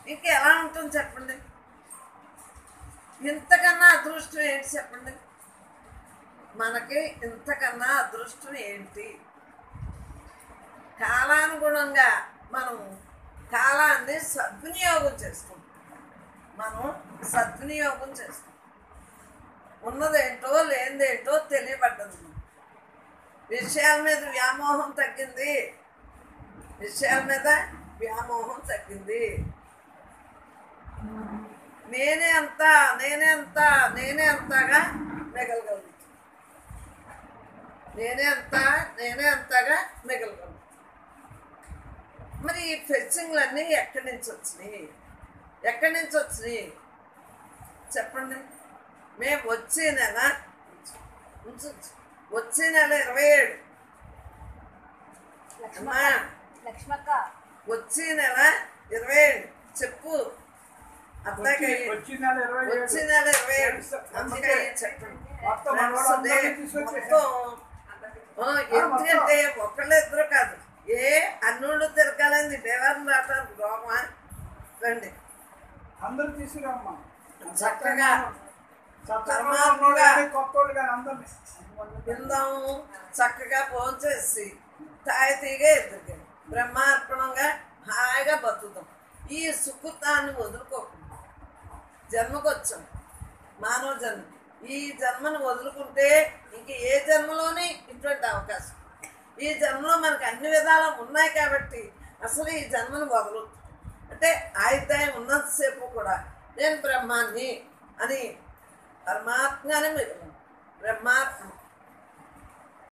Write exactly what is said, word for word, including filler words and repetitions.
ఇంక ఎలా ఉంటుంది చెప్పండి? ఇంతకన్నా అదృష్టం ఏంటి చెప్పండి? మనకి ఇంతకన్నా అదృష్టం ఏంటి? కాలానుగుణంగా మనం కాలాన్ని సద్వినియోగం చేసుకుంటాం. మనం సద్వినియోగం చేసుకుంటాం. ఉన్నదేంటో లేనిదేంటో తెలియబడ్డది. విషయాల మీద వ్యామోహం తగ్గింది. విషయాల మీద వ్యామోహం తగ్గింది. నేనే అంతా నేనే అంతా నేనే అంతగా మిగలగలుగుతాను. నేనే అంతా నేనే అంతగా మిగలగలుగుతాను. మరి ఈ ఫెచ్చింగ్లన్నీ ఎక్కడి నుంచి వచ్చినాయి? ఎక్కడి నుంచి వచ్చినాయి చెప్పండి? మేము వచ్చే నెల వచ్చే నెల ఇరవై ఏడు అమ్మా, వచ్చే నెల ఇరవై ఏడు చెప్పు అత్తకి. వచ్చే నెల ఇరవై ఏడు అందుకే చెప్పండి. ఎందుకంటే ఒకళ్ళు ఇద్దరు కాదు, ఏ అన్నుళ్ళు తిరగాలని దేవారం రావడానికి రోమా రండి అందరు తీసుకురామ్మా. చక్కగా తిందాము, చక్కగా ఫోన్ చేసి తాయితీగా ఎదురుగా బ్రహ్మార్పణంగా హాయిగా బతుకుతాం. ఈ సుకృతాన్ని వదులుకోకుండా జన్మకు వచ్చాం, మానవ జన్మ. ఈ జన్మను వదులుకుంటే ఇంక ఏ జన్మలోనే ఇటువంటి అవకాశం. ఈ జన్మలో మనకు అన్ని విధాలు ఉన్నాయి కాబట్టి అసలు ఈ జన్మను వదలు అంటే ఆయుర్దాయం ఉన్నంతసేపు కూడా నేను బ్రహ్మాన్ని అని పరమాత్మగానే మిగిలిన బ్రహ్మాత్మ